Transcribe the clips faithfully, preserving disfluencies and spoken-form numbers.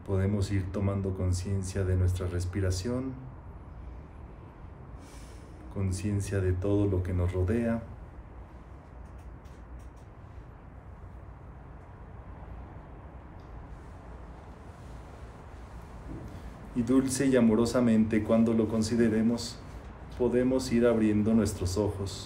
Podemos ir tomando conciencia de nuestra respiración, conciencia de todo lo que nos rodea. Y dulce y amorosamente, cuando lo consideremos, podemos ir abriendo nuestros ojos.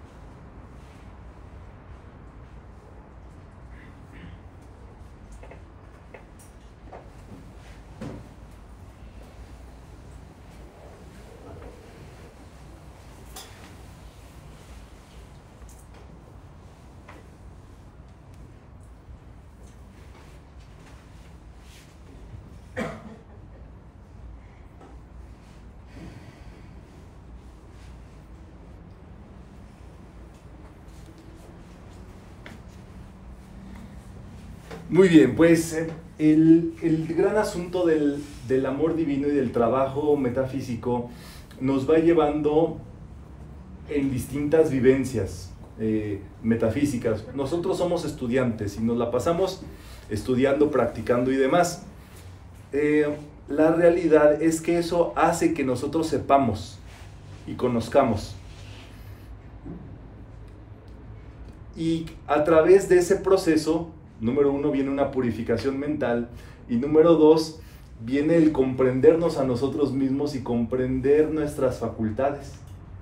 Muy bien, pues el, el gran asunto del, del amor divino y del trabajo metafísico nos va llevando en distintas vivencias eh, metafísicas. Nosotros somos estudiantes y nos la pasamos estudiando, practicando y demás. Eh, la realidad es que eso hace que nosotros sepamos y conozcamos. Y a través de ese proceso, número uno, viene una purificación mental, y número dos, viene el comprendernos a nosotros mismos y comprender nuestras facultades.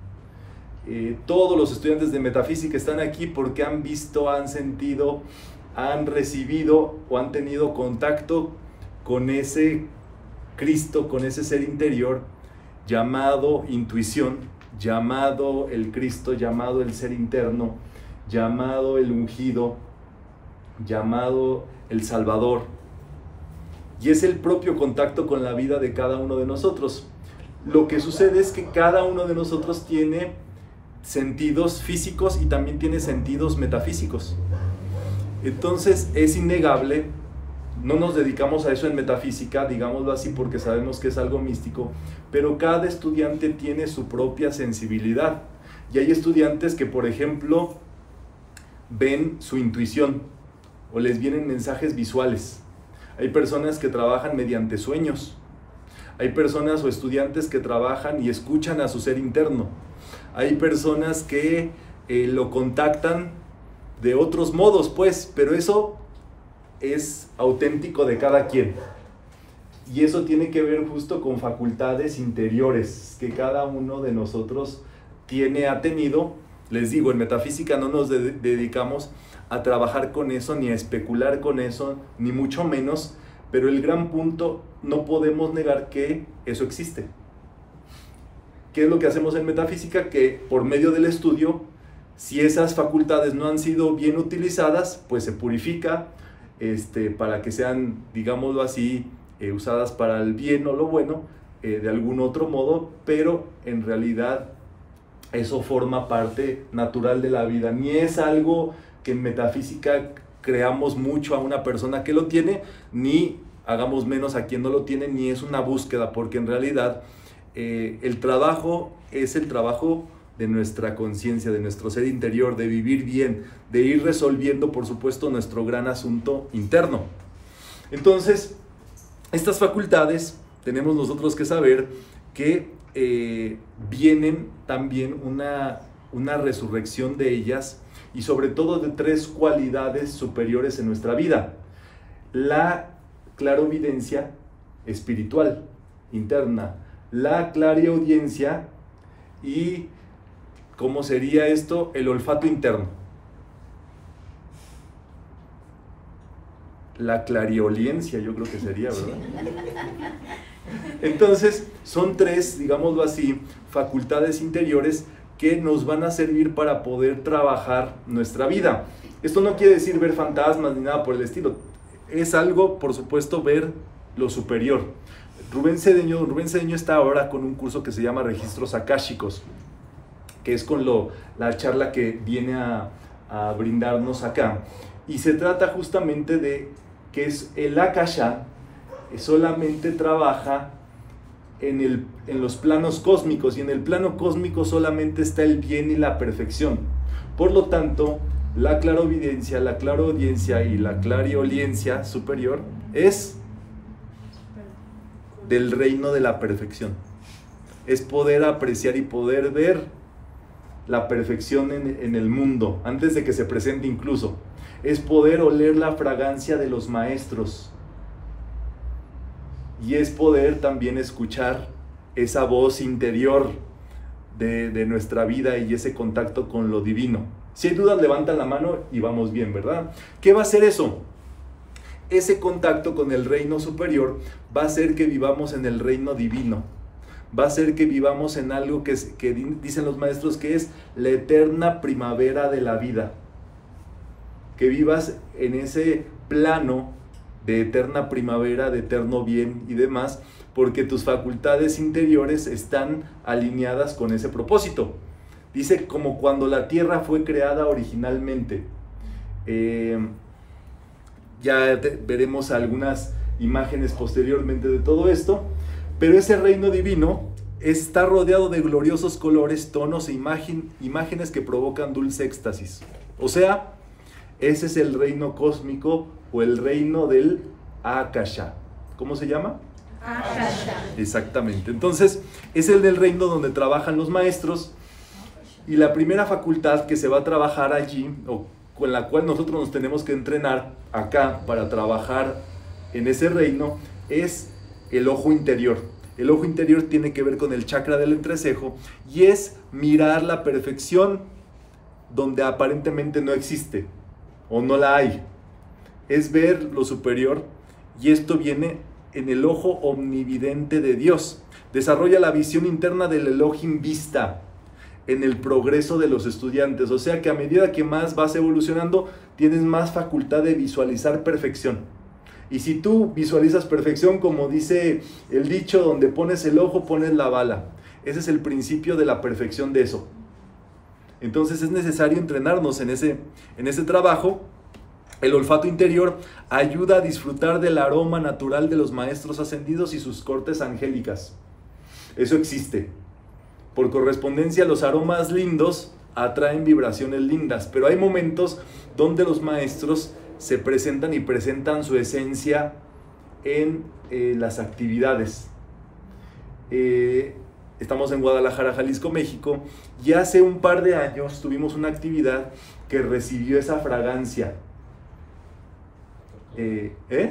Eh, todos los estudiantes de metafísica están aquí porque han visto, han sentido, han recibido o han tenido contacto con ese Cristo, con ese ser interior llamado intuición, llamado el Cristo, llamado el ser interno, llamado el ungido, llamado el Salvador. Y es el propio contacto con la vida de cada uno de nosotros. Lo que sucede es que cada uno de nosotros tiene sentidos físicos y también tiene sentidos metafísicos. Entonces es innegable, no nos dedicamos a eso en metafísica, digámoslo así, porque sabemos que es algo místico, pero cada estudiante tiene su propia sensibilidad. Y hay estudiantes que, por ejemplo, ven su intuición, o les vienen mensajes visuales. Hay personas que trabajan mediante sueños. Hay personas o estudiantes que trabajan y escuchan a su ser interno. Hay personas que eh, lo contactan de otros modos, pues, pero eso es auténtico de cada quien. Y eso tiene que ver justo con facultades interiores que cada uno de nosotros tiene, ha tenido. Les digo, en metafísica no nos de- dedicamos a trabajar con eso, ni a especular con eso, ni mucho menos, pero el gran punto, no podemos negar que eso existe. ¿Qué es lo que hacemos en metafísica? Que por medio del estudio, si esas facultades no han sido bien utilizadas, pues se purifica este, para que sean, digámoslo así, eh, usadas para el bien o lo bueno, eh, de algún otro modo, pero en realidad eso forma parte natural de la vida. Ni es algo que en metafísica creamos mucho a una persona que lo tiene, ni hagamos menos a quien no lo tiene, ni es una búsqueda, porque en realidad eh, el trabajo es el trabajo de nuestra conciencia, de nuestro ser interior, de vivir bien, de ir resolviendo, por supuesto, nuestro gran asunto interno. Entonces, estas facultades tenemos nosotros que saber que eh, vienen también una, una resurrección de ellas, y sobre todo de tres cualidades superiores en nuestra vida. La clarovidencia espiritual, interna, la clariaudiencia y, ¿cómo sería esto? El olfato interno. La clarioliencia, yo creo que sería, ¿verdad? Entonces, son tres, digámoslo así, facultades interiores que nos van a servir para poder trabajar nuestra vida. Esto no quiere decir ver fantasmas ni nada por el estilo. Es algo, por supuesto, ver lo superior. Rubén Cedeño, Rubén Cedeño está ahora con un curso que se llama Registros Akáshicos, que es con lo, la charla que viene a, a brindarnos acá. Y se trata justamente de que es el Akasha solamente trabaja en, el, en los planos cósmicos, y en el plano cósmico solamente está el bien y la perfección. Por lo tanto, la clarovidencia, la claroaudiencia y la clarioliencia superior es del reino de la perfección. Es poder apreciar y poder ver la perfección en, en el mundo, antes de que se presente incluso. Es poder oler la fragancia de los maestros. Y es poder también escuchar esa voz interior de, de nuestra vida y ese contacto con lo divino. Si hay dudas, levantan la mano y vamos bien, ¿verdad? ¿Qué va a hacer eso? Ese contacto con el reino superior va a hacer que vivamos en el reino divino. Va a hacer que vivamos en algo que, es, que dicen los maestros que es la eterna primavera de la vida. Que vivas en ese plano de eterna primavera, de eterno bien y demás, porque tus facultades interiores están alineadas con ese propósito. Dice como cuando la tierra fue creada originalmente. Eh, ya te, veremos algunas imágenes posteriormente de todo esto, pero ese reino divino está rodeado de gloriosos colores, tonos e imagen, imágenes que provocan dulce éxtasis. O sea, ese es el reino cósmico o el reino del Akasha. ¿Cómo se llama? Akasha. Exactamente. Entonces, es el del reino donde trabajan los maestros, y la primera facultad que se va a trabajar allí, o con la cual nosotros nos tenemos que entrenar acá para trabajar en ese reino, es el ojo interior. El ojo interior tiene que ver con el chakra del entrecejo y es mirar la perfección donde aparentemente no existe o no la hay. Es ver lo superior, y esto viene en el ojo omnividente de Dios. Desarrolla la visión interna del Elohim Vista en el progreso de los estudiantes. O sea que a medida que más vas evolucionando, tienes más facultad de visualizar perfección. Y si tú visualizas perfección, como dice el dicho, donde pones el ojo, pones la bala. Ese es el principio de la perfección de eso. Entonces es necesario entrenarnos en ese, en ese trabajo. El olfato interior ayuda a disfrutar del aroma natural de los maestros ascendidos y sus cortes angélicas. Eso existe. Por correspondencia, los aromas lindos atraen vibraciones lindas, pero hay momentos donde los maestros se presentan y presentan su esencia en eh, las actividades. Eh, estamos en Guadalajara, Jalisco, México, y hace un par de años tuvimos una actividad que recibió esa fragancia. Eh, ¿eh?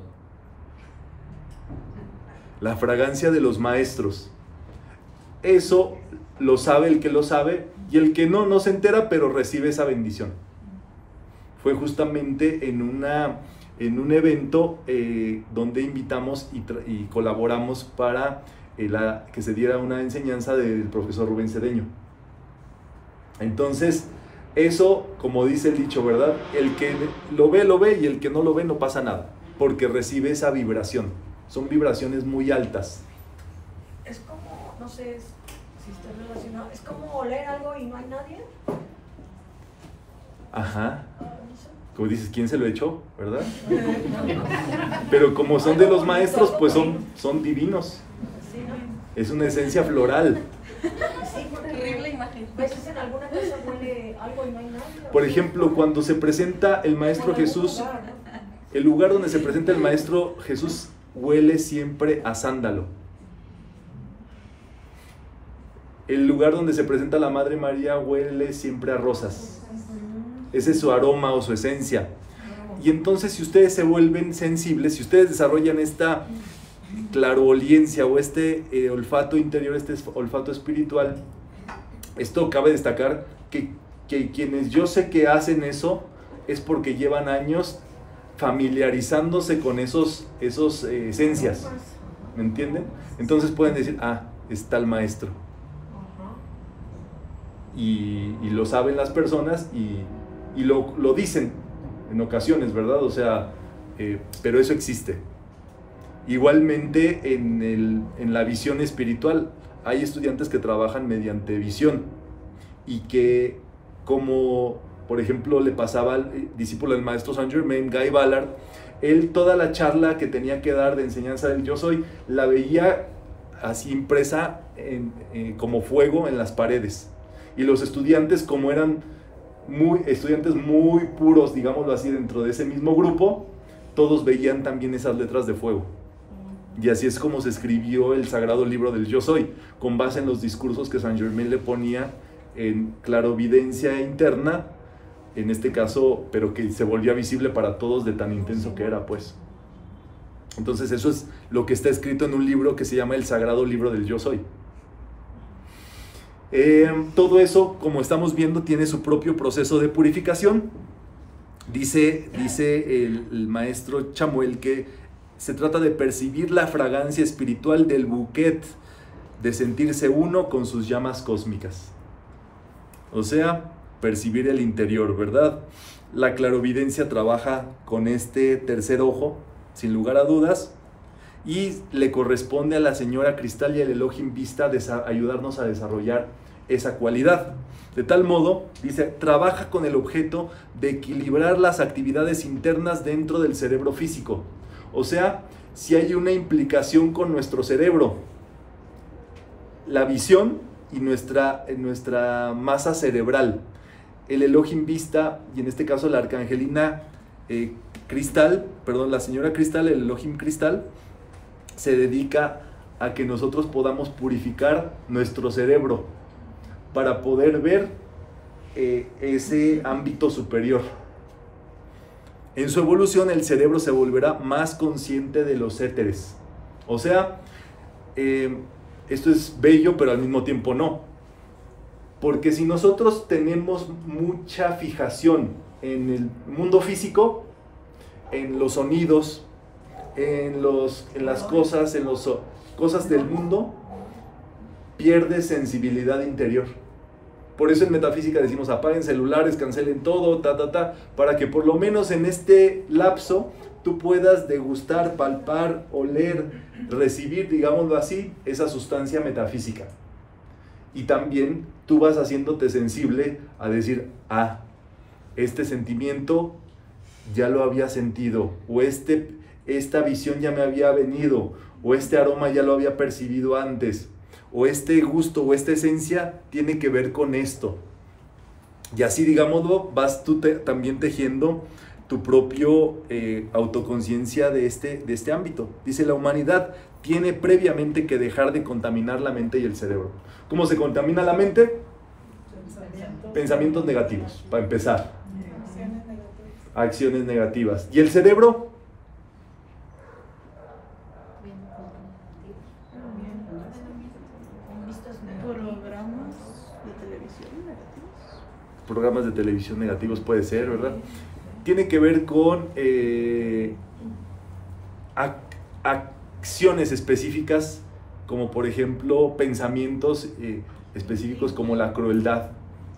La fragancia de los maestros. Eso lo sabe el que lo sabe, y el que no, no se entera, pero recibe esa bendición. Fue justamente en, una, en un evento eh, donde invitamos y, y colaboramos para eh, la, que se diera una enseñanza del profesor Rubén Cedeño. Entonces, eso, como dice el dicho, ¿verdad? El que lo ve, lo ve, y el que no lo ve, no pasa nada, porque recibe esa vibración. Son vibraciones muy altas. Es como, no sé si está relacionado, es como oler algo y no hay nadie. Ajá. Como dices, ¿quién se lo echó? ¿Verdad? Pero como son de los maestros, pues son, son divinos. Es una esencia floral. Sí, terrible imagen. A veces en alguna casa huele algo y no hay nadie. Por ejemplo, cuando se presenta el Maestro Jesús, el lugar donde se presenta el Maestro Jesús huele siempre a sándalo. El lugar donde se presenta la Madre María huele siempre a rosas. Ese es su aroma o su esencia. Y entonces, si ustedes se vuelven sensibles, si ustedes desarrollan esta clarooliencia o este eh, olfato interior, este olfato espiritual, esto cabe destacar que, que quienes yo sé que hacen eso es porque llevan años familiarizándose con esos, esos eh, esencias. ¿Me entienden? Entonces pueden decir, ah, está el maestro. Y, y lo saben las personas y, y lo, lo dicen en ocasiones, ¿verdad? O sea, eh, pero eso existe. Igualmente en, el, en la visión espiritual hay estudiantes que trabajan mediante visión y que, como por ejemplo le pasaba al discípulo del maestro Saint Germain, Guy Ballard, él toda la charla que tenía que dar de enseñanza del yo soy la veía así impresa en, eh, como fuego en las paredes. Y los estudiantes, como eran muy, estudiantes muy puros, digámoslo así, dentro de ese mismo grupo, todos veían también esas letras de fuego. Y así es como se escribió el sagrado libro del Yo Soy, con base en los discursos que Saint Germain le ponía en clarovidencia interna, en este caso, pero que se volvía visible para todos de tan intenso que era, pues. Entonces eso es lo que está escrito en un libro que se llama el sagrado libro del Yo Soy. Eh, todo eso, como estamos viendo, tiene su propio proceso de purificación. Dice, dice el, el maestro Chamuel que se trata de percibir la fragancia espiritual del bouquet, de sentirse uno con sus llamas cósmicas. O sea, percibir el interior, ¿verdad? La clarovidencia trabaja con este tercer ojo, sin lugar a dudas, y le corresponde a la señora Cristal y al Elohim Vista ayudarnos a desarrollar esa cualidad. De tal modo, dice, trabaja con el objeto de equilibrar las actividades internas dentro del cerebro físico. O sea, si hay una implicación con nuestro cerebro, la visión y nuestra, nuestra masa cerebral. El Elohim Vista, y en este caso la arcangelina eh, Cristal, perdón, la señora Cristal, el Elohim Cristal, se dedica a que nosotros podamos purificar nuestro cerebro para poder ver eh, ese ámbito superior. En su evolución, el cerebro se volverá más consciente de los éteres. O sea, eh, esto es bello, pero al mismo tiempo no. Porque si nosotros tenemos mucha fijación en el mundo físico, en los sonidos, en, los, en las cosas, en las cosas del mundo, pierde sensibilidad interior. Por eso en metafísica decimos apaguen celulares, cancelen todo, ta, ta, ta, para que por lo menos en este lapso tú puedas degustar, palpar, oler, recibir, digámoslo así, esa sustancia metafísica. Y también tú vas haciéndote sensible a decir, ah, este sentimiento ya lo había sentido, o este, esta visión ya me había venido, o este aroma ya lo había percibido antes, o este gusto o esta esencia tiene que ver con esto. Y así, digámoslo, vas tú te, también tejiendo tu propio eh, autoconciencia de este, de este ámbito. Dice, la humanidad tiene previamente que dejar de contaminar la mente y el cerebro. ¿Cómo se contamina la mente? Pensamientos, Pensamientos negativos, para empezar. Acciones negativas. Acciones negativas. ¿Y el cerebro? Programas de televisión negativos. Programas de televisión negativos puede ser, ¿verdad? Tiene que ver con eh, ac acciones específicas, como por ejemplo pensamientos eh, específicos como la crueldad,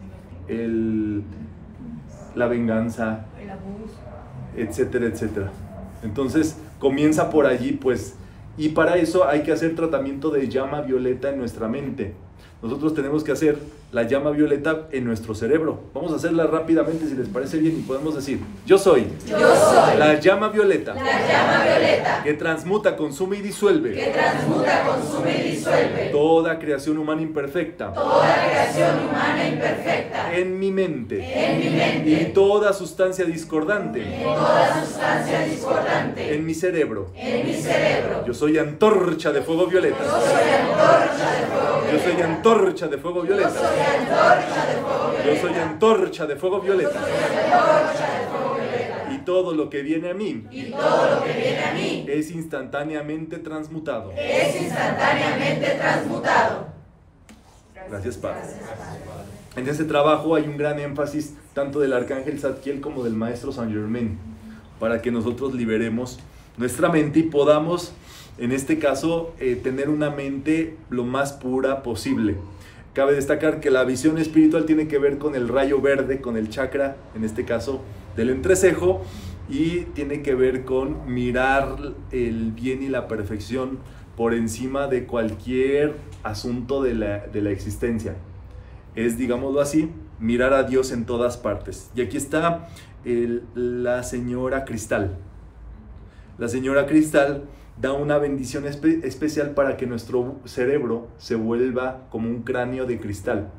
el, la venganza, el abuso, etcétera, etcétera. Entonces comienza por allí, pues, y para eso hay que hacer tratamiento de llama violeta en nuestra mente. Nosotros tenemos que hacer la llama violeta en nuestro cerebro. Vamos a hacerla rápidamente si les parece bien y podemos decir, yo soy, yo soy la llama violeta, la llama violeta que transmuta, consume y disuelve, que transmuta, consume y disuelve toda creación humana imperfecta, toda creación humana imperfecta en mi mente, en mi mente, y toda sustancia discordante, en toda sustancia discordante en mi cerebro. en mi cerebro. Yo soy antorcha de fuego violeta. Yo soy antorcha de fuego Yo soy antorcha de fuego violeta. Yo soy antorcha de fuego Yo soy antorcha de fuego violeta. antorcha de fuego violeta. Y todo lo que viene a mí Y todo lo que viene a mí es instantáneamente transmutado. es instantáneamente transmutado. Gracias, Padre. En ese trabajo hay un gran énfasis tanto del arcángel Zadkiel como del maestro Saint Germain, para que nosotros liberemos nuestra mente y podamos, en este caso, eh, tener una mente lo más pura posible. Cabe destacar que la visión espiritual tiene que ver con el rayo verde, con el chakra, en este caso, del entrecejo, y tiene que ver con mirar el bien y la perfección por encima de cualquier asunto de la, de la existencia. Es, digámoslo así, mirar a Dios en todas partes. Y aquí está el, la señora Cristal. La señora Cristal da una bendición espe especial para que nuestro cerebro se vuelva como un cráneo de cristal.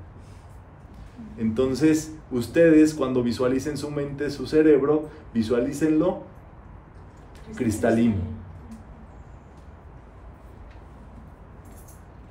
Entonces, ustedes cuando visualicen su mente, su cerebro, visualícenlo cristalino.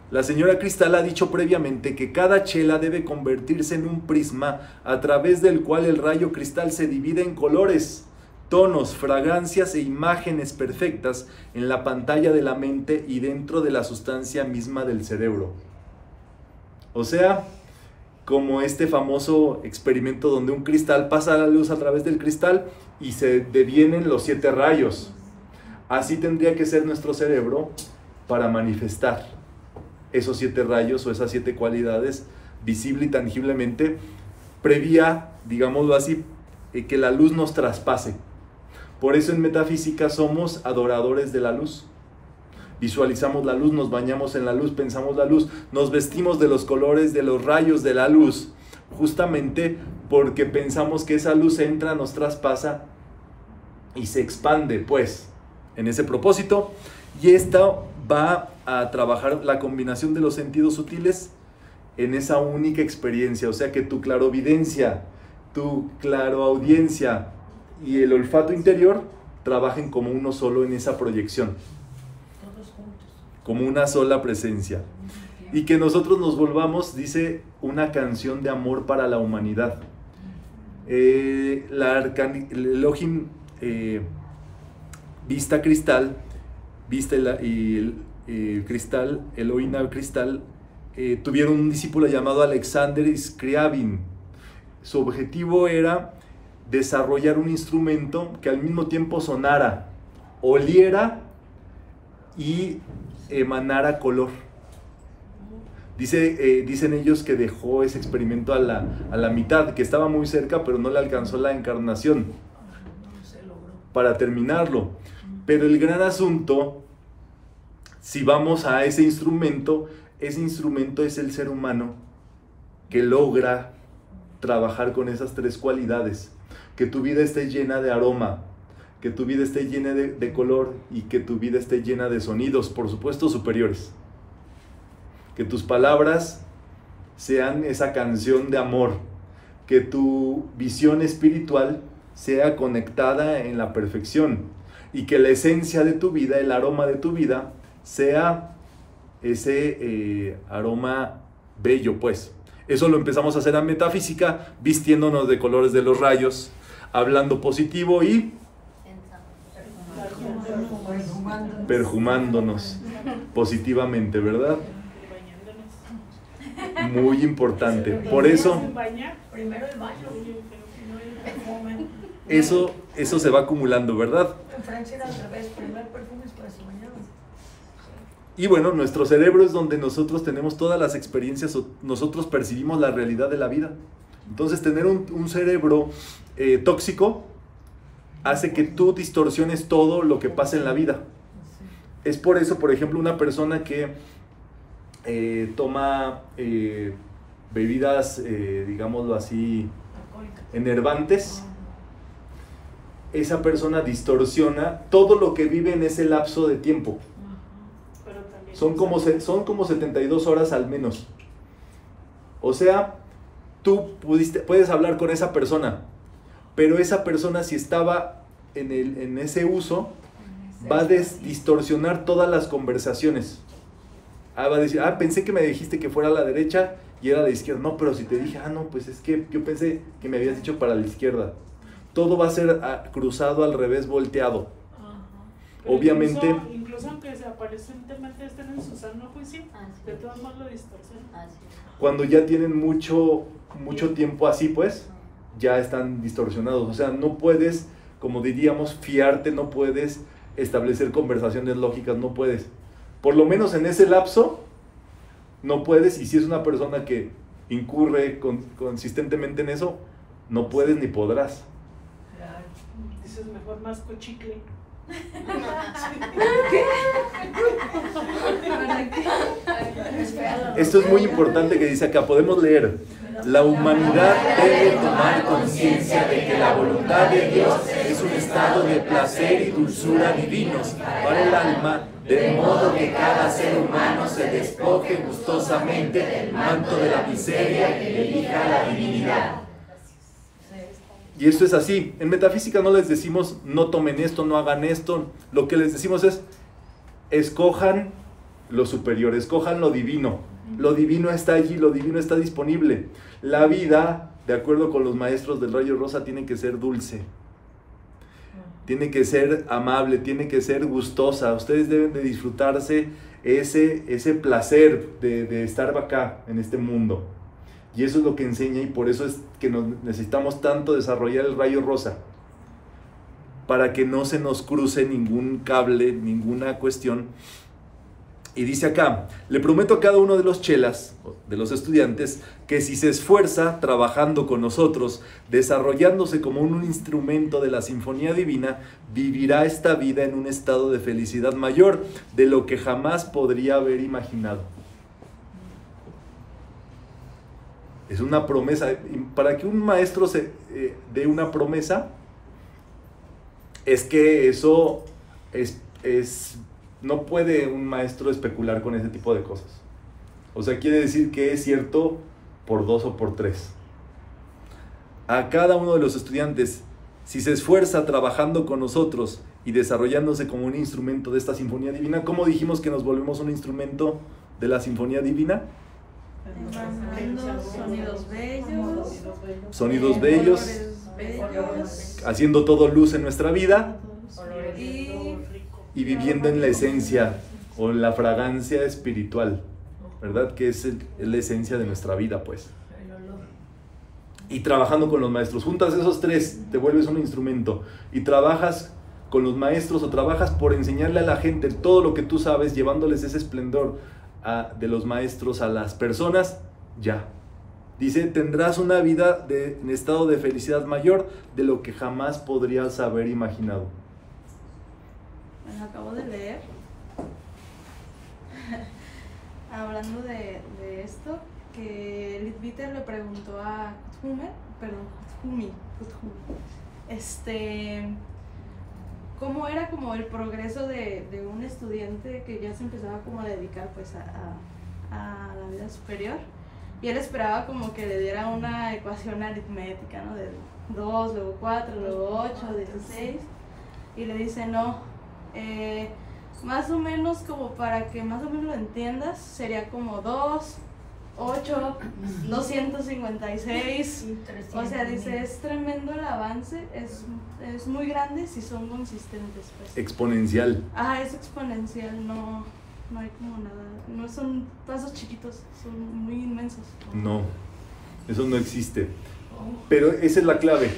La señora Cristal ha dicho previamente que cada chela debe convertirse en un prisma a través del cual el rayo cristal se divide en colores, tonos, fragancias e imágenes perfectas en la pantalla de la mente y dentro de la sustancia misma del cerebro. O sea, como este famoso experimento donde un cristal pasa la luz a través del cristal y se devienen los siete rayos. Así tendría que ser nuestro cerebro para manifestar esos siete rayos o esas siete cualidades visible y tangiblemente, previa, digámoslo así, que la luz nos traspase. Por eso en metafísica somos adoradores de la luz. Visualizamos la luz, nos bañamos en la luz, pensamos la luz, nos vestimos de los colores de los rayos de la luz, justamente porque pensamos que esa luz entra, nos traspasa y se expande, pues, en ese propósito. Y esta va a trabajar la combinación de los sentidos sutiles en esa única experiencia, o sea que tu clarovidencia, tu claroaudiencia y el olfato interior trabajen como uno solo en esa proyección, como una sola presencia, y que nosotros nos volvamos, dice, una canción de amor para la humanidad. Eh, la Arcan el Elohim eh, Vista Cristal, Vista y, la, y el eh, Cristal, Elohim Cristal, eh, tuvieron un discípulo llamado Alexander Scriabin. Su objetivo era desarrollar un instrumento que al mismo tiempo sonara, oliera y emanara color. Dice, eh, dicen ellos que dejó ese experimento a la, a la mitad, que estaba muy cerca, pero no le alcanzó la encarnación para terminarlo. Pero el gran asunto, si vamos a ese instrumento, ese instrumento es el ser humano que logra trabajar con esas tres cualidades. Que tu vida esté llena de aroma, que tu vida esté llena de, de color y que tu vida esté llena de sonidos, por supuesto superiores. Que tus palabras sean esa canción de amor, que tu visión espiritual sea conectada en la perfección y que la esencia de tu vida, el aroma de tu vida, sea ese eh, aroma bello, pues. Eso lo empezamos a hacer en metafísica, vistiéndonos de colores de los rayos, hablando positivo y perfumándonos positivamente, ¿verdad? Muy importante. Por eso, Primero el baño. eso, eso se va acumulando, ¿verdad? En Francia era al revés, primero perfumes para su bañado. Y bueno, nuestro cerebro es donde nosotros tenemos todas las experiencias, nosotros percibimos la realidad de la vida. Entonces tener un, un cerebro eh, tóxico hace que tú distorsiones todo lo que pasa en la vida. Es por eso, por ejemplo, una persona que eh, toma eh, bebidas, eh, digámoslo así, enervantes, esa persona distorsiona todo lo que vive en ese lapso de tiempo. Son como, son como setenta y dos horas al menos. O sea, tú pudiste, puedes hablar con esa persona, pero esa persona, si estaba en, el, en ese uso, va a des, distorsionar todas las conversaciones. Ah, va a decir, ah, pensé que me dijiste que fuera a la derecha y era a la izquierda. No, pero si te dije, ah, no, pues es que yo pensé que me habías dicho para la izquierda. Todo va a ser ah, cruzado al revés, volteado. Pero obviamente, incluso, incluso aunque se aparentemente estén en su sano juicio, de todos modos lo distorsionan. Cuando ya tienen mucho, mucho tiempo así, pues, ya están distorsionados. O sea, no puedes, como diríamos, fiarte, no puedes establecer conversaciones lógicas, no puedes. Por lo menos en ese lapso, no puedes. Y si es una persona que incurre con, consistentemente en eso, no puedes ni podrás. Claro. Dices, mejor más cochicle. Esto es muy importante que dice acá, podemos leer: la humanidad debe tomar conciencia de que la voluntad de Dios es un estado de placer y dulzura divinos para el alma, de modo que cada ser humano se despoje gustosamente del manto de la miseria y elija la divinidad. Y esto es así. En metafísica no les decimos no tomen esto, no hagan esto. Lo que les decimos es escojan lo superior, escojan lo divino. Lo divino está allí, lo divino está disponible. La vida, de acuerdo con los maestros del rayo rosa, tiene que ser dulce. Tiene que ser amable, tiene que ser gustosa. Ustedes deben de disfrutarse ese, ese placer de, de estar acá, en este mundo. Y eso es lo que enseña, y por eso es que nos necesitamos tanto desarrollar el rayo rosa. Para que no se nos cruce ningún cable, ninguna cuestión. Y dice acá, le prometo a cada uno de los chelas, de los estudiantes, que si se esfuerza trabajando con nosotros, desarrollándose como un instrumento de la Sinfonía Divina, vivirá esta vida en un estado de felicidad mayor de lo que jamás podría haber imaginado. Es una promesa. Para que un maestro se eh, dé una promesa, es que eso es... es no puede un maestro especular con ese tipo de cosas. O sea, quiere decir que es cierto por dos o por tres. A cada uno de los estudiantes, si se esfuerza trabajando con nosotros y desarrollándose como un instrumento de esta Sinfonía Divina, ¿cómo dijimos que nos volvemos un instrumento de la Sinfonía Divina? Sonidos bellos. Sonidos bellos. bellos. Haciendo todo luz en nuestra vida. Y Y viviendo en la esencia o en la fragancia espiritual, ¿verdad? Que es, el, es la esencia de nuestra vida, pues. Y trabajando con los maestros. Juntas esos tres, te vuelves un instrumento. Y trabajas con los maestros o trabajas por enseñarle a la gente todo lo que tú sabes, llevándoles ese esplendor a, de los maestros a las personas, ya. Dice, tendrás una vida de, en estado de felicidad mayor de lo que jamás podrías haber imaginado. Bueno, acabo de leer, hablando de, de esto, que Leadbeater le preguntó a Kuthumi, perdón, Kuthumi, Kuthumi, este, cómo era como el progreso de, de un estudiante que ya se empezaba como a dedicar pues a, a, a la vida superior, y él esperaba como que le diera una ecuación aritmética, ¿no? De dos, luego cuatro, luego ocho, dieciséis, y le dice no. Eh, más o menos, como para que más o menos lo entiendas, sería como dos, ocho, doscientos cincuenta y seis. O sea, dice, es tremendo el avance, es, es muy grande si son consistentes, pues. Exponencial. Ajá, es exponencial, no, no hay como nada, no son pasos chiquitos, son muy inmensos. No, eso no existe. Pero esa es la clave.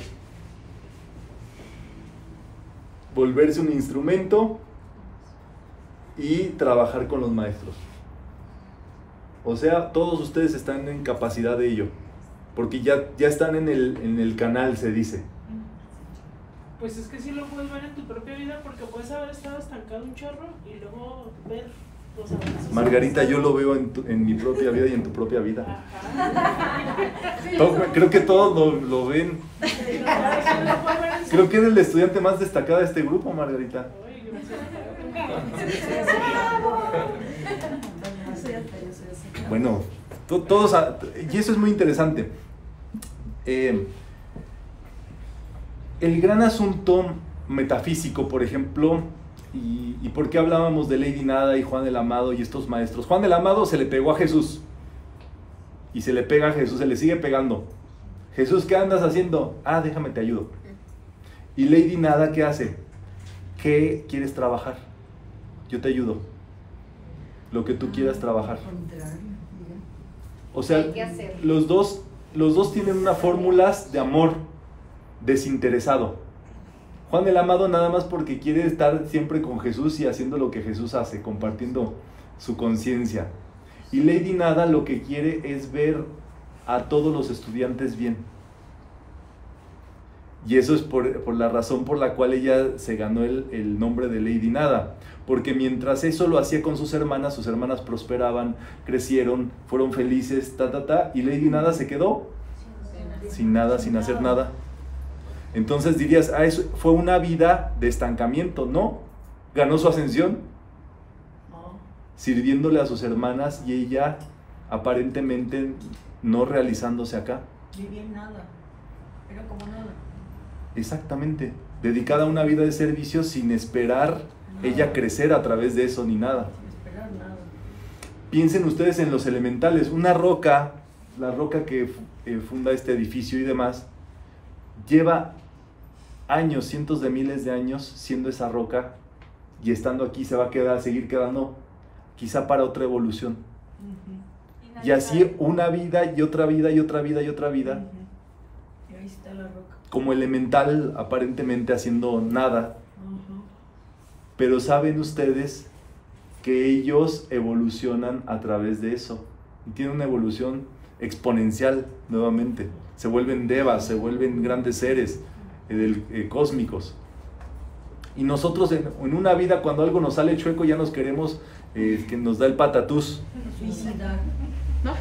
Volverse un instrumento y trabajar con los maestros. O sea, todos ustedes están en capacidad de ello, porque ya, ya están en el, en el canal, se dice. Pues es que sí lo puedes ver en tu propia vida, porque puedes haber estado estancado un chorro y luego ver los avances. Margarita, yo lo veo en, tu, en mi propia vida y en tu propia vida. Todo, creo que todos lo, lo ven. Creo que eres el estudiante más destacado de este grupo, Margarita. Bueno, to, todos, y eso es muy interesante. Eh, el gran asunto metafísico, por ejemplo, y, y por qué hablábamos de Lady Nada y Juan el Amado y estos maestros. Juan el Amado se le pegó a Jesús, y se le pega a Jesús, se le sigue pegando. Jesús, ¿qué andas haciendo? Ah, déjame, te ayudo. Y Lady Nada, ¿qué hace? ¿Qué quieres trabajar? Yo te ayudo. Lo que tú quieras trabajar. O sea, los dos, los dos tienen unas fórmulas de amor desinteresado. Juan el Amado nada más porque quiere estar siempre con Jesús y haciendo lo que Jesús hace, compartiendo su conciencia. Y Lady Nada lo que quiere es ver a todos los estudiantes bien. Y eso es por, por la razón por la cual ella se ganó el, el nombre de Lady Nada. Porque mientras eso lo hacía con sus hermanas, sus hermanas prosperaban, crecieron, fueron felices, ta, ta, ta, y Lady Nada se quedó sin nada, sin hacer nada. Entonces dirías, ah, eso fue una vida de estancamiento. No, ganó su ascensión, sirviéndole a sus hermanas y ella aparentemente no realizándose acá. Vivía en nada, era como nada. Exactamente, dedicada a una vida de servicio sin esperar ella crecer a través de eso ni nada. Sin esperar nada. piensen ustedes en los elementales. Una roca, la roca que eh, funda este edificio y demás, lleva años, cientos de miles de años siendo esa roca, y estando aquí se va a quedar, seguir quedando quizá para otra evolución. Uh-huh. Y así una vida y otra vida y otra vida y otra vida. Uh-huh. Y ahí está la roca. Como elemental, aparentemente haciendo nada. Uh-huh. Pero saben ustedes que ellos evolucionan a través de eso. Y tienen una evolución exponencial nuevamente. Se vuelven devas, se vuelven grandes seres eh, del, eh, cósmicos. Y nosotros en, en una vida, cuando algo nos sale chueco, ya nos queremos, eh, que nos da el patatús. Suicidar. ¿No?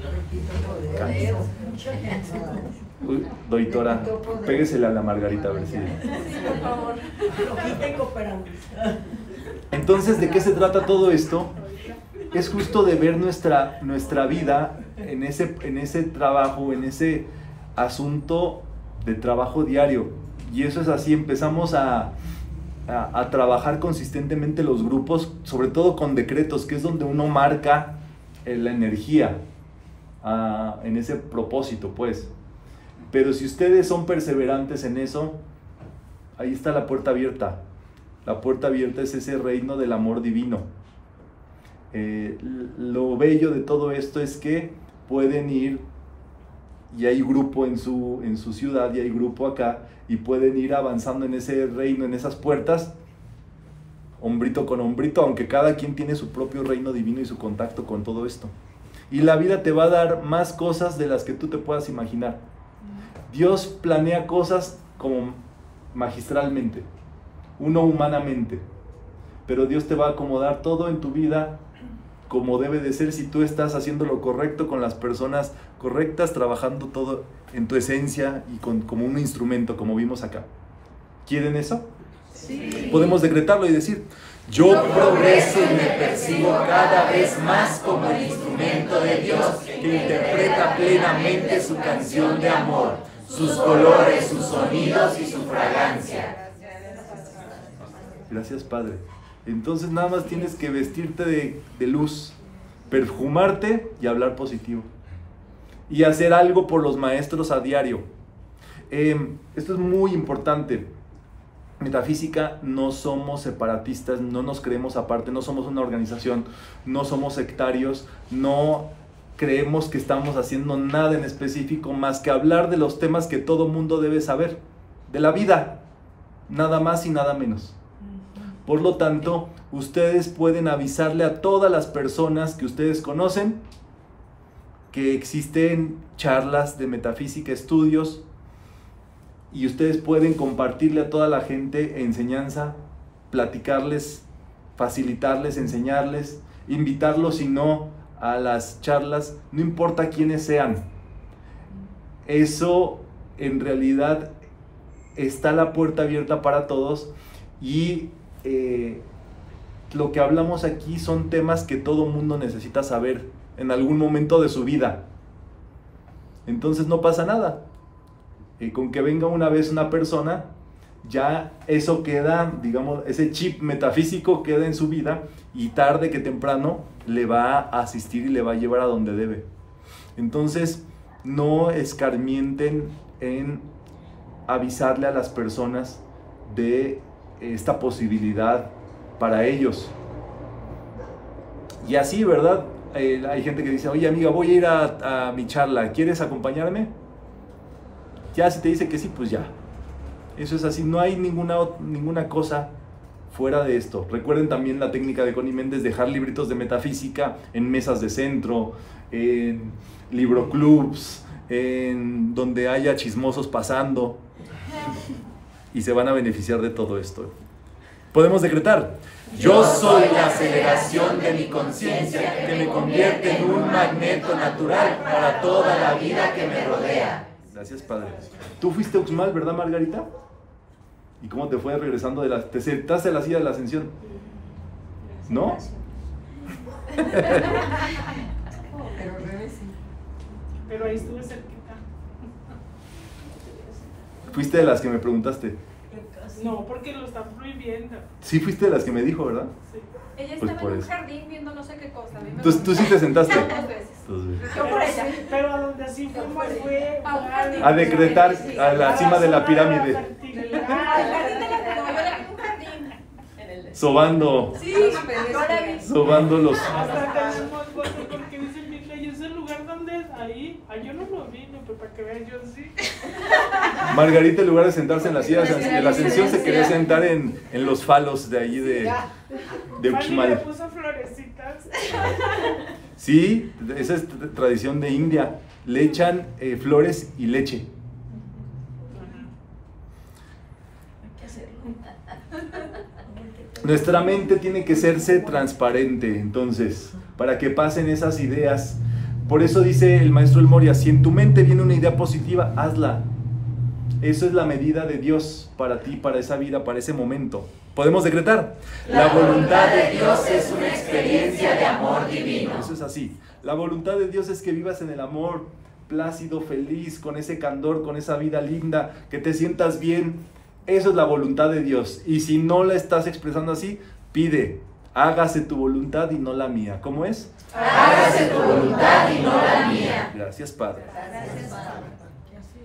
Uy, doctora, péguesela a la Margarita a ver si... Por favor. Loquita y cooperando. Entonces, ¿de qué se trata todo esto? Es justo de ver nuestra, nuestra vida en ese, en ese trabajo, en ese asunto de trabajo diario. Y eso es así, empezamos a, a, a trabajar consistentemente los grupos, sobre todo con decretos, que es donde uno marca eh, la energía a, en ese propósito, pues. Pero si ustedes son perseverantes en eso, ahí está la puerta abierta. La puerta abierta es ese reino del amor divino. Eh, lo bello de todo esto es que pueden ir, y hay grupo en su, en su ciudad, y hay grupo acá, y pueden ir avanzando en ese reino, en esas puertas, hombrito con hombrito, aunque cada quien tiene su propio reino divino y su contacto con todo esto. Y la vida te va a dar más cosas de las que tú te puedas imaginar. Dios planea cosas como magistralmente, uno humanamente, pero Dios te va a acomodar todo en tu vida como debe de ser si tú estás haciendo lo correcto con las personas correctas, trabajando todo en tu esencia y con, como un instrumento, como vimos acá. ¿Quieren eso? Sí. Podemos decretarlo y decir: yo progreso y me percibo cada vez más como el instrumento de Dios que interpreta plenamente su canción de amor, sus colores, sus sonidos y su fragancia. Gracias, Padre. Entonces nada más tienes que vestirte de, de luz, perfumarte y hablar positivo. Y hacer algo por los maestros a diario. Eh, esto es muy importante. Metafísica, no somos separatistas, no nos creemos aparte, no somos una organización, no somos sectarios, no creemos que estamos haciendo nada en específico más que hablar de los temas que todo mundo debe saber, de la vida, nada más y nada menos. Por lo tanto, ustedes pueden avisarle a todas las personas que ustedes conocen que existen charlas de metafísica, estudios, y ustedes pueden compartirle a toda la gente enseñanza, platicarles, facilitarles, enseñarles, invitarlos, si no, a las charlas, no importa quiénes sean. Eso en realidad está la puerta abierta para todos, y eh, lo que hablamos aquí son temas que todo mundo necesita saber en algún momento de su vida. Entonces no pasa nada. Eh, con que venga una vez una persona, ya eso queda, digamos, ese chip metafísico queda en su vida, y tarde que temprano le va a asistir y le va a llevar a donde debe. Entonces, no escarmienten en avisarle a las personas de esta posibilidad para ellos. Y así, ¿verdad? Eh, hay gente que dice: oye, amiga, voy a ir a, a mi charla, ¿quieres acompañarme? Ya, si te dice que sí, pues ya. Eso es así, no hay ninguna, ninguna cosa fuera de esto. Recuerden también la técnica de Connie Méndez, dejar libritos de metafísica en mesas de centro, en libroclubs, en donde haya chismosos pasando, y se van a beneficiar de todo esto. Podemos decretar: yo soy la aceleración de mi conciencia que me convierte en un magneto natural para toda la vida que me rodea. Gracias, Padre. Tú fuiste Uxmal, ¿verdad, Margarita? ¿Y cómo te fue regresando de la... ¿Te sentaste a la silla de la ascensión? ¿No? Pero al revés sí. Pero ahí estuve cerquita. Fuiste de las que me preguntaste: No, porque lo están prohibiendo. Sí fuiste de las que me dijo, ¿verdad? Sí. Ella Pues estaba por en un eso. jardín viendo no sé qué cosa. A mí me Tú, tú sí te sentaste. Dos veces. Dos veces. Yo por Pero ella. sí, Pero a donde sí fuimos fue A un jardín. A decretar a la cima de la pirámide, Al jardín de la No, yo la vi en un jardín. sobando, Sí, yo la vi. sobando los... Hasta tenemos fotos porque dicen, mira, y ese lugar donde es ahí, ah, yo no lo vi, no, pero para que vean, yo sí. Margarita, en lugar de sentarse en la silla de la Ascensión, se quería sentar en, en los falos de allí de, de Fanny le Uxmal. puso florecitas. Sí, esa es tradición de India. Le echan eh, flores y leche. Hay que hacerlo. Nuestra mente tiene que serse transparente, entonces, para que pasen esas ideas. Por eso dice el maestro El Moria, si en tu mente viene una idea positiva, hazla. Eso es la medida de Dios para ti, para esa vida, para ese momento. ¿Podemos decretar? La voluntad de Dios es una experiencia de amor divino. Eso es así. La voluntad de Dios es que vivas en el amor, plácido, feliz, con ese candor, con esa vida linda, que te sientas bien. Eso es la voluntad de Dios. Y si no la estás expresando así, pide, hágase tu voluntad y no la mía. ¿Cómo es? Hágase tu voluntad y no la mía. Gracias, Padre. Que así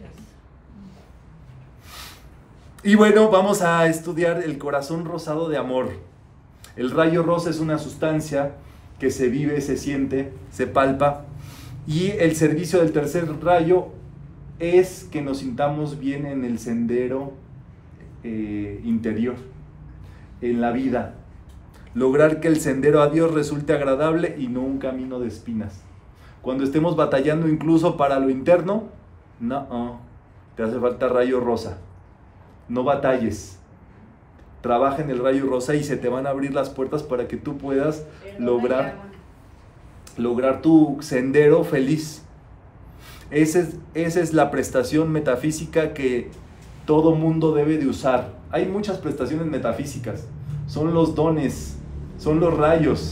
es. Y bueno, vamos a estudiar el corazón rosado de amor. El rayo rosa es una sustancia que se vive, se siente, se palpa. Y el servicio del tercer rayo es que nos sintamos bien en el sendero eh, interior, en la vida. Lograr que el sendero a Dios resulte agradable y no un camino de espinas. Cuando estemos batallando incluso para lo interno, no, te hace falta rayo rosa. No batalles. Trabaja en el rayo rosa y se te van a abrir las puertas para que tú puedas lograr, lograr tu sendero feliz. Esa es, esa es la prestación metafísica que todo mundo debe de usar. Hay muchas prestaciones metafísicas. Son los dones, son los rayos.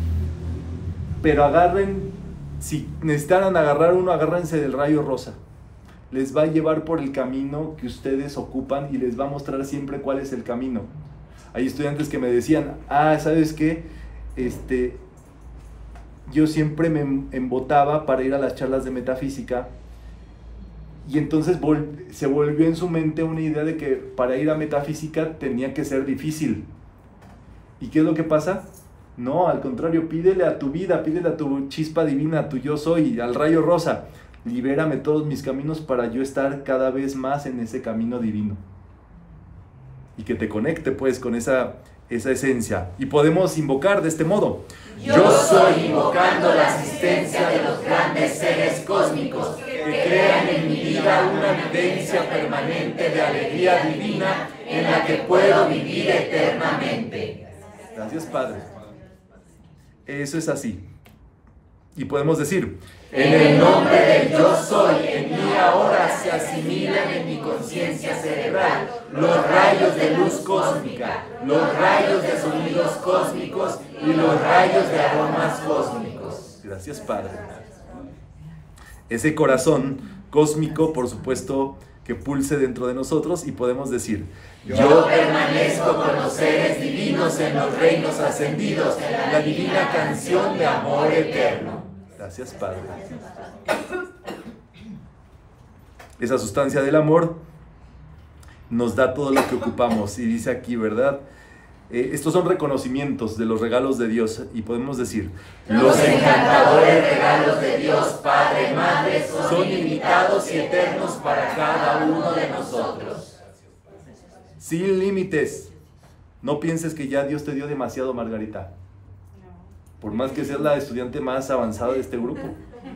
Pero agarren, si necesitaran agarrar uno, agárrense del rayo rosa. Les va a llevar por el camino que ustedes ocupan y les va a mostrar siempre cuál es el camino. Hay estudiantes que me decían, ah, ¿sabes qué? Este, yo siempre me embotaba para ir a las charlas de metafísica y entonces vol- se volvió en su mente una idea de que para ir a metafísica tenía que ser difícil. ¿Y qué es lo que pasa? No, al contrario, pídele a tu vida, pídele a tu chispa divina, a tu yo soy, al rayo rosa. Libérame todos mis caminos para yo estar cada vez más en ese camino divino. Y que te conecte pues con esa, esa esencia. Y podemos invocar de este modo. Yo soy invocando la asistencia de los grandes seres cósmicos que crean en mi vida una vivencia permanente de alegría divina en la que puedo vivir eternamente. Gracias, Padre. Eso es así. Y podemos decir, en el nombre del yo soy, en mí ahora se asimilan en mi conciencia cerebral los rayos de luz cósmica, los rayos de sonidos cósmicos y los rayos de aromas cósmicos. Gracias, Padre. Ese corazón cósmico, por supuesto, que pulse dentro de nosotros y podemos decir, yo permanezco con los seres divinos en los reinos ascendidos, la divina canción de amor eterno. Gracias, Padre. Esa sustancia del amor nos da todo lo que ocupamos. Y dice aquí, ¿verdad? Eh, estos son reconocimientos de los regalos de Dios. Y podemos decir, los encantadores regalos de Dios, Padre, Madre, son ilimitados y eternos para cada uno de nosotros. Sin límites. No pienses que ya Dios te dio demasiado, Margarita. Por más que seas la estudiante más avanzada de este grupo.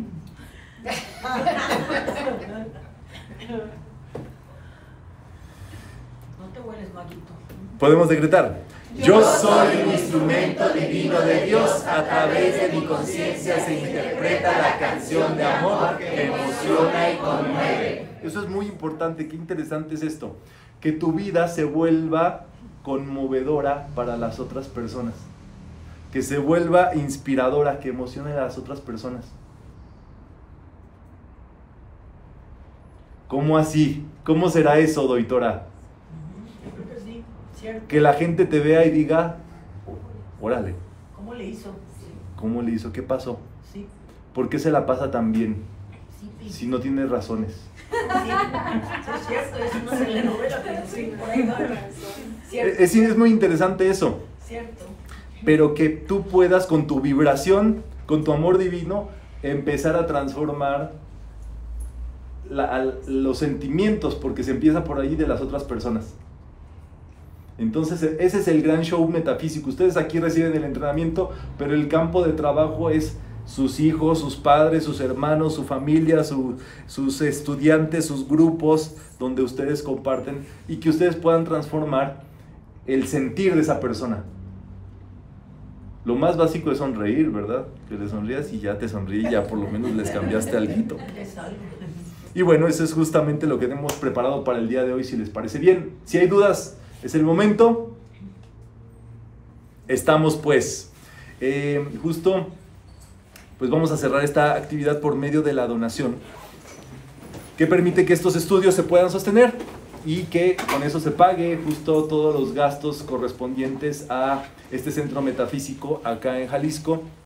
No te hueles, maguito. Podemos decretar. Yo soy un instrumento divino de Dios. A través de mi conciencia se interpreta la canción de amor que emociona y conmueve. Eso es muy importante. Qué interesante es esto. Que tu vida se vuelva conmovedora para las otras personas. Que se vuelva inspiradora, que emocione a las otras personas. ¿Cómo así? ¿Cómo será eso, Doitora? Cierto. Que la gente te vea y diga, órale, ¿Cómo le hizo? ¿cómo le hizo? ¿Qué pasó? Sí. ¿Por qué se la pasa tan bien Sí, sí. si no tiene razones? Sí, es cierto, eso no se le novela, pero sí, por ahí va. Cierto, Es, es muy interesante eso, cierto. pero que tú puedas con tu vibración, con tu amor divino, empezar a transformar la- al- los sentimientos, porque se empieza por ahí de las otras personas. Entonces ese es el gran show metafísico. Ustedes aquí reciben el entrenamiento, pero el campo de trabajo es sus hijos, sus padres, sus hermanos, su familia, su- sus estudiantes, sus grupos, donde ustedes comparten y que ustedes puedan transformar el sentir de esa persona. Lo más básico es sonreír, ¿verdad? Que le sonrías y ya te sonríe y ya por lo menos les cambiaste alguito. Es algo. Y bueno, eso es justamente lo que hemos preparado para el día de hoy, si les parece bien. Si hay dudas, es el momento. Estamos pues, eh, justo, pues vamos a cerrar esta actividad por medio de la donación, que permite que estos estudios se puedan sostener y que con eso se pague justo todos los gastos correspondientes a este centro metafísico acá en Jalisco.